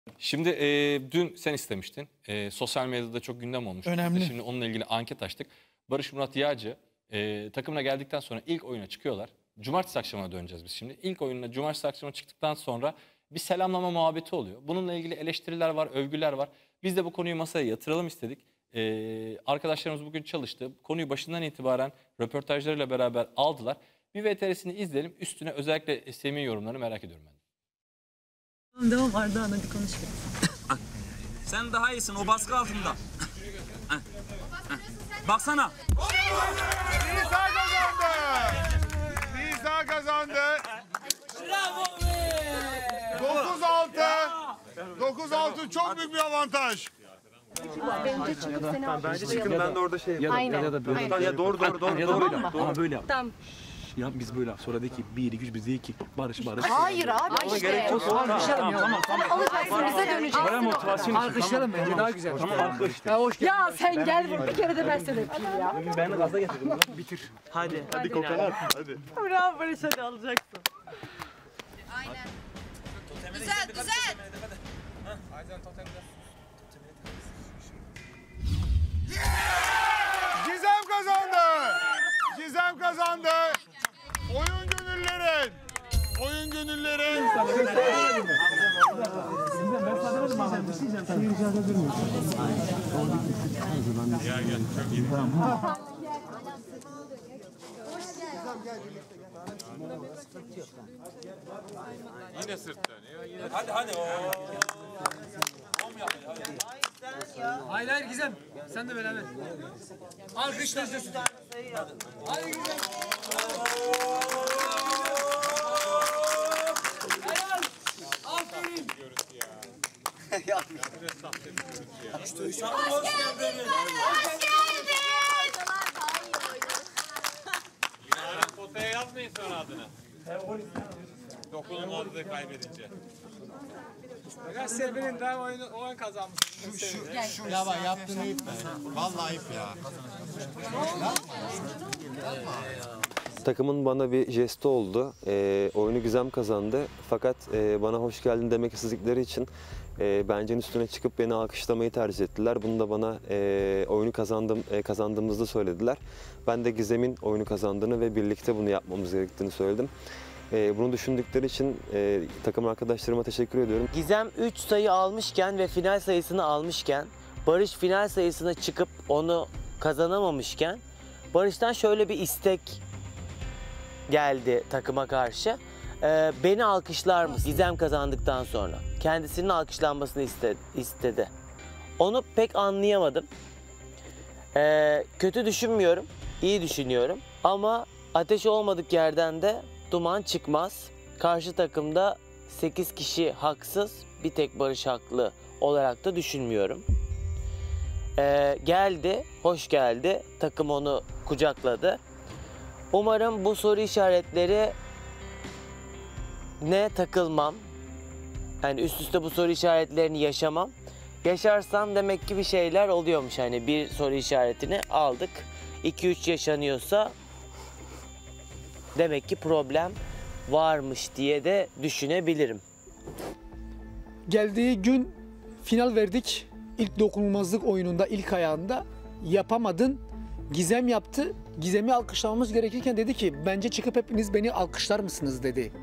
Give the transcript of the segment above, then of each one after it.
Şimdi dün sen istemiştin. Sosyal medyada çok gündem olmuş. Önemli. Şimdi onunla ilgili anket açtık. Barış Murat Yağcı takımına geldikten sonra ilk oyuna çıkıyorlar. Cumartesi akşamına döneceğiz biz şimdi. İlk oyununa cumartesi akşamına çıktıktan sonra bir selamlama muhabbeti oluyor. Bununla ilgili eleştiriler var, övgüler var. Biz de bu konuyu masaya yatıralım istedik. Arkadaşlarımız bugün çalıştı. Konuyu başından itibaren röportajlarıyla beraber aldılar. Bir VTR'sini izleyelim. Üstüne özellikle Semih'in yorumlarını merak ediyorum ben. Devam Ardahan, hadi konuş. Sen daha iyisin, o baskı altında. Baksana. Nisa kazandı. Nisa kazandı. Bravo be. 9-6. 9-6 çok büyük bir avantaj. Bence çıkıp seni Bence çıkın, ben de orada şey yaparım. Aynen. Ya da böyle. Aynen. Ya doğru. Ama böyle yap. Tamam. Ya biz böyle yap. Sonra de ki 1 2 3 biz de 2. Barış. Hayır abi işte. Gerek yok. Tamam. Sen alacaksın, bize döneceksin. Bana motivasyon için. Alkışlayalım bence daha güzel. Tamam alkış. Ya sen gel vur bir kere de ben sana yapayım ya. Ben de gaza getirdim. Bitir. Hadi. Hadi kokalar. Hadi. Bravo Barış, hadi alacaksın. Aynen. Güzel, güzel. Gizem kazandı. Gizem kazandı. Oyun gönüllerin. Oyun gönüllerin. Yine sırt dönüyor. Hadi. Hayır Gizem. Sen de beraber. Alkışla. Hadi Gizem. Helal. Aferin. Potaya yazmayın sonra adını. Dokunulmazlığı kaybedince. Serben'in daha oyun kazanmış. Ya bak yaptığını iyi. Vallahi ayıp ya. Takımın bana bir jesti oldu. Oyunu Gizem kazandı. Fakat bana hoş geldin demek istedikleri için bencenin üstüne çıkıp beni alkışlamayı tercih ettiler. Bunu da bana oyunu kazandığımızda söylediler. Ben de Gizem'in oyunu kazandığını ve birlikte bunu yapmamız gerektiğini söyledim. Bunu düşündükleri için takım arkadaşlarıma teşekkür ediyorum. Gizem 3 sayı almışken ve final sayısını almışken, Barış final sayısına çıkıp onu kazanamamışken, Barış'tan şöyle bir istek geldi takıma karşı. Beni alkışlar mısın Gizem kazandıktan sonra? Kendisinin alkışlanmasını istedi. Onu pek anlayamadım. Kötü düşünmüyorum, iyi düşünüyorum. Ama ateş olmadık yerden de duman çıkmaz. Karşı takımda 8 kişi haksız, bir tek Barış haklı olarak da düşünmüyorum. Geldi, hoş geldi. Takım onu kucakladı. Umarım bu soru işaretleri ne takılmam. Yani üst üste bu soru işaretlerini yaşamam. Yaşarsam demek ki bir şeyler oluyormuş. Hani bir soru işaretini aldık. 2-3 yaşanıyorsa demek ki problem varmış diye de düşünebilirim. Geldiği gün final verdik. İlk dokunulmazlık oyununda, ilk ayağında yapamadın. Gizem yaptı. Gizem'i alkışlamamız gerekirken dedi ki bence çıkıp hepiniz beni alkışlar mısınız dedi.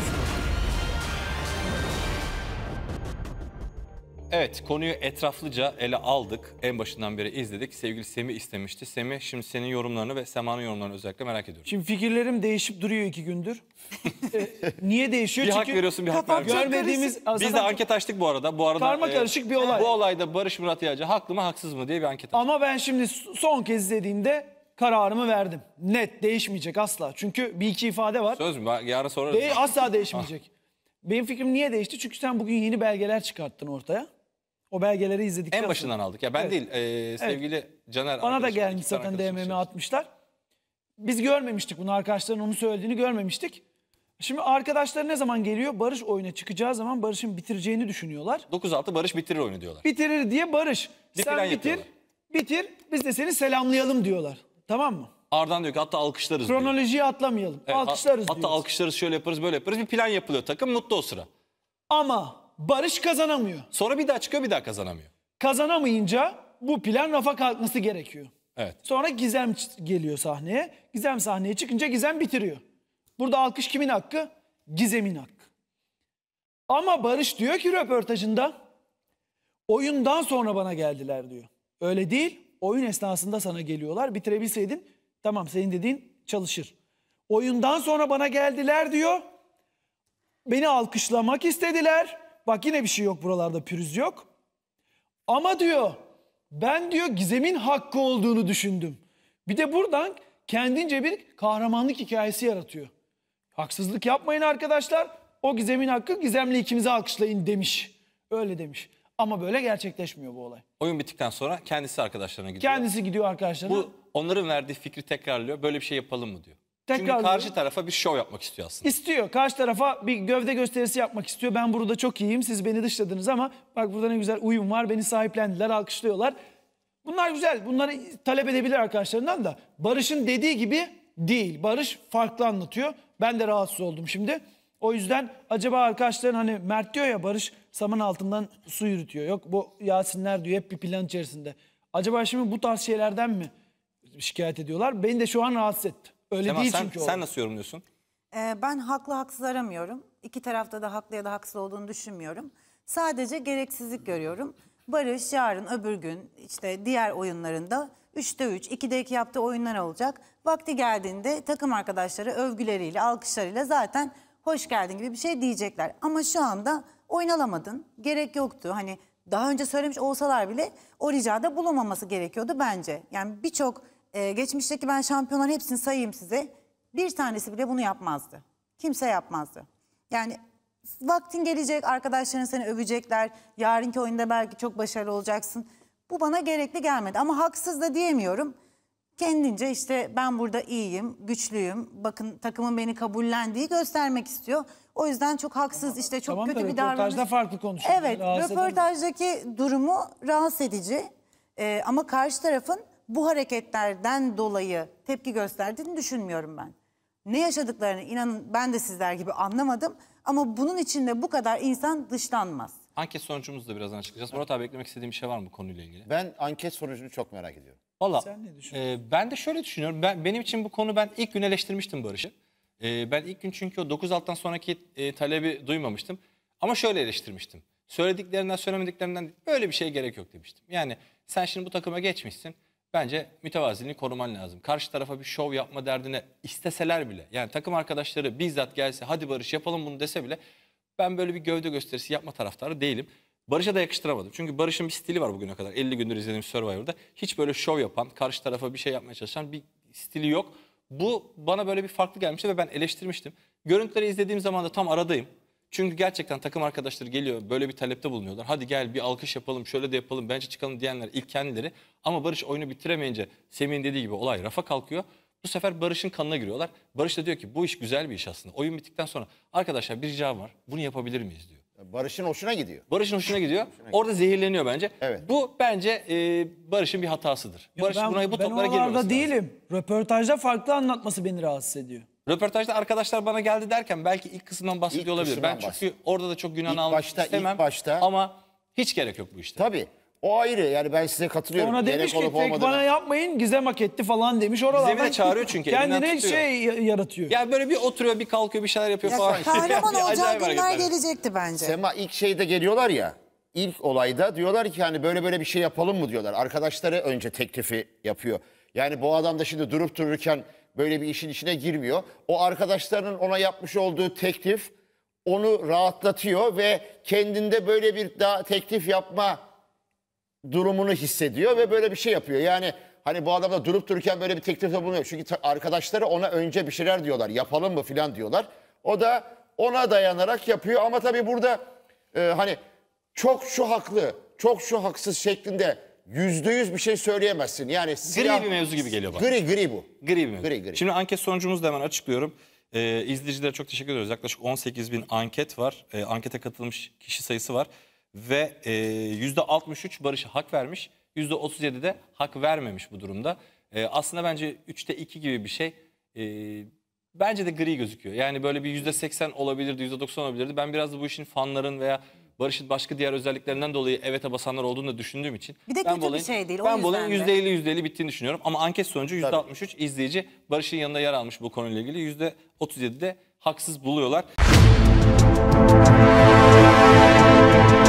Evet, konuyu etraflıca ele aldık. En başından beri izledik. Sevgili Semih istemişti. Semih, şimdi senin yorumlarını ve Sema'nın yorumlarını özellikle merak ediyorum. Şimdi fikirlerim değişip duruyor 2 gündür. Niye değişiyor? Bir hak Çünkü veriyorsun, bir hak vermiyorsun. görmediğimiz... Biz de anket açtık bu arada. Karma karışık bir olay. Bu olayda Barış Murat Yağcı haklı mı haksız mı diye bir anket açtık. Ama ben şimdi son kez izlediğimde kararımı verdim. Net, değişmeyecek asla. Çünkü bir iki ifade var. Söz mü? Yarın sorarız. Asla değişmeyecek. Benim fikrim niye değişti? Çünkü sen bugün yeni belgeler çıkarttın ortaya. O belgeleri izledikten En başından aldık. Ya ben değil, sevgili Caner. Bana da arkadaşım, gelmiş iki tane zaten arkadaşım DM'mi atmışlar. Biz görmemiştik bunu, arkadaşların onu söylediğini görmemiştik. Şimdi arkadaşlar ne zaman geliyor? Barış oyuna çıkacağı zaman Barış'ın bitireceğini düşünüyorlar. 9-6 Barış bitirir oyunu diyorlar. Bitirir diye Barış. Bir plan Sen bitir, biz de seni selamlayalım diyorlar. Tamam mı? Ardan diyor ki hatta alkışlarız diyor. Kronolojiyi atlamayalım. Evet, alkışlarız hatta diyoruz. alkışlarız, şöyle yaparız, böyle yaparız. Bir plan yapılıyor, takım mutlu o sıra. Ama Barış kazanamıyor. Sonra bir daha çıkıyor, bir daha kazanamıyor. Kazanamayınca bu plan rafa kalkması gerekiyor. Evet. Sonra Gizem geliyor sahneye. Gizem sahneye çıkınca Gizem bitiriyor. Burada alkış kimin hakkı? Gizem'in hakkı. Ama Barış diyor ki röportajında, oyundan sonra bana geldiler diyor. Öyle değil, oyun esnasında sana geliyorlar. Bitirebilseydin tamam, senin dediğin çalışır. Oyundan sonra bana geldiler diyor. Beni alkışlamak istediler. Bak yine bir şey yok buralarda, pürüz yok. Ama diyor ben diyor Gizem'in hakkı olduğunu düşündüm. Bir de buradan kendince bir kahramanlık hikayesi yaratıyor. Haksızlık yapmayın arkadaşlar. O Gizem'in hakkı, Gizem'le ikimizi alkışlayın demiş. Öyle demiş. Ama böyle gerçekleşmiyor bu olay. Oyun bittikten sonra kendisi arkadaşlarına gidiyor. Kendisi gidiyor arkadaşlarına. Bu onların verdiği fikri tekrarlıyor. Böyle bir şey yapalım mı diyor. Çünkü Tekrarlıyor. karşı tarafa bir şov yapmak istiyor aslında. İstiyor. Karşı tarafa bir gövde gösterisi yapmak istiyor. Ben burada çok iyiyim. Siz beni dışladınız ama bak burada ne güzel uyum var. Beni sahiplendiler, alkışlıyorlar. Bunlar güzel. Bunları talep edebilir arkadaşlarından da. Barış'ın dediği gibi değil. Barış farklı anlatıyor. Ben de rahatsız oldum şimdi. O yüzden acaba arkadaşların hani Mert diyor ya, Barış saman altından su yürütüyor. Yok bu Yasinler diyor hep bir plan içerisinde. Acaba şimdi bu tarz şeylerden mi şikayet ediyorlar? Beni de şu an rahatsız etti. Öyle Sema, değil sen, çünkü. sen nasıl yorumluyorsun? Ben haklı haksız aramıyorum. İki tarafta da haklı ya da haksız olduğunu düşünmüyorum. Sadece gereksizlik görüyorum. Barış yarın öbür gün işte diğer oyunlarında 3'te 3, 2'de 2 yaptığı oyunlar olacak. Vakti geldiğinde takım arkadaşları övgüleriyle, alkışlarıyla zaten hoş geldin gibi bir şey diyecekler. Ama şu anda oyun alamadın. Gerek yoktu. Hani daha önce söylemiş olsalar bile o ricada bulunmaması gerekiyordu bence. Yani birçok geçmişteki ben şampiyonların hepsini sayayım size. Bir tanesi bile bunu yapmazdı. Kimse yapmazdı. Yani vaktin gelecek, arkadaşların seni övecekler. Yarınki oyunda belki çok başarılı olacaksın. Bu bana gerekli gelmedi. Ama haksız da diyemiyorum. Kendince işte ben burada iyiyim, güçlüyüm. Bakın takımın beni kabullendiği göstermek istiyor. O yüzden çok haksız, işte çok Tamam da kötü bir davranış. röportajda farklı konuşuyor. Evet, Rahatsız eden- röportajdaki durumu rahatsız edici. Ama karşı tarafın bu hareketlerden dolayı tepki gösterdiğini düşünmüyorum ben. Ne yaşadıklarını inanın ben de sizler gibi anlamadım. Ama bunun içinde bu kadar insan dışlanmaz. Anket sonucumuzu da birazdan açıklayacağız. Murat abi, eklemek istediğim bir şey var mı bu konuyla ilgili? Ben anket sonucunu çok merak ediyorum. Valla Sen ne düşünüyorsun? ben de şöyle düşünüyorum. Benim için bu konu, ben ilk gün eleştirmiştim Barış'ı. Ben ilk gün çünkü o 9 alttan sonraki talebi duymamıştım. Ama şöyle eleştirmiştim. Söylediklerinden söylemediklerinden böyle bir şeye gerek yok demiştim. Yani sen şimdi bu takıma geçmişsin. Bence mütevaziliğini koruman lazım. Karşı tarafa bir şov yapma derdine isteseler bile, yani takım arkadaşları bizzat gelse hadi Barış yapalım bunu dese bile ben böyle bir gövde gösterisi yapma taraftarı değilim. Barış'a da yakıştıramadım. Çünkü Barış'ın bir stili var bugüne kadar. 50 gündür izlediğim Survivor'da. Hiç böyle şov yapan, karşı tarafa bir şey yapmaya çalışan bir stili yok. Bu bana böyle bir farklı gelmişti ve ben eleştirmiştim. Görüntüleri izlediğim zaman da tam aradayım. Çünkü gerçekten takım arkadaşları geliyor, böyle bir talepte bulunuyorlar. Hadi gel bir alkış yapalım, şöyle de yapalım, bence çıkalım diyenler ilk kendileri. Ama Barış oyunu bitiremeyince Semih'in dediği gibi olay rafa kalkıyor. Bu sefer Barış'ın kanına giriyorlar. Barış da diyor ki bu iş güzel bir iş aslında. Oyun bittikten sonra arkadaşlar bir ricam var, bunu yapabilir miyiz diyor. Barış'ın hoşuna gidiyor. Barış'ın hoşuna gidiyor. Orada zehirleniyor bence. Evet. Bu bence Barış'ın bir hatasıdır. Barış bu ben toplara girmemesi oralarda lazım. değilim. Röportajda farklı anlatması beni rahatsız ediyor. Röportajda arkadaşlar bana geldi derken belki ilk kısımdan bahsediyor İlk olabilir. Ben kısımdan çünkü orada da çok günahını İlk almak başta- istemem. ilk başta- Ama hiç gerek yok bu işte. Tabii. O ayrı. Yani ben size katılıyorum. Sonra Gerek demiş ki olup tek olmadığına. bana yapmayın, Gizem hak etti falan demiş. Oralardan Gizem'i de çağırıyor çünkü, elinden kendine tutuyor. şey yaratıyor. Ya böyle bir oturuyor, bir kalkıyor, bir şeyler yapıyor Ya falan. kahraman Bir olacağı acayip günler hareketler. gelecekti bence. Sema ilk şeyde geliyorlar ya. İlk olayda diyorlar ki hani böyle bir şey yapalım mı diyorlar. Arkadaşları önce teklifi yapıyor. Yani bu adam da şimdi durup dururken böyle bir işin içine girmiyor. O arkadaşlarının ona yapmış olduğu teklif onu rahatlatıyor ve kendinde böyle bir daha teklif yapma durumunu hissediyor ve böyle bir şey yapıyor. Yani hani bu adam da durup dururken böyle bir teklifte bulunuyor. Çünkü arkadaşları ona önce bir şeyler diyorlar. Yapalım mı filan diyorlar. O da ona dayanarak yapıyor ama tabii burada hani çok şu haklı, çok şu haksız şeklinde %100 bir şey söyleyemezsin. Yani Gri bir mevzu gibi geliyor bana. Gri bu. Gri bir mevzu. Gri. Şimdi anket sonucumuzu da hemen açıklıyorum. İzleyicilere çok teşekkür ediyoruz. Yaklaşık 18.000 anket var. Ankete katılmış kişi sayısı var. Ve %63 Barış'a hak vermiş. %37 de hak vermemiş bu durumda. Aslında bence 3'te 2 gibi bir şey. Bence de gri gözüküyor. Yani böyle bir %80 olabilirdi, %90 olabilirdi. Ben biraz da bu işin fanların veya Barış'ın başka diğer özelliklerinden dolayı evete basanlar olduğunu da düşündüğüm için Bir de ben kötü bu bir şey değil, o Ben bu olayın yüzden de. %50 bittiğini düşünüyorum. Ama anket sonucu %63 izleyici Barış'ın yanında yer almış bu konuyla ilgili. %37'de haksız buluyorlar.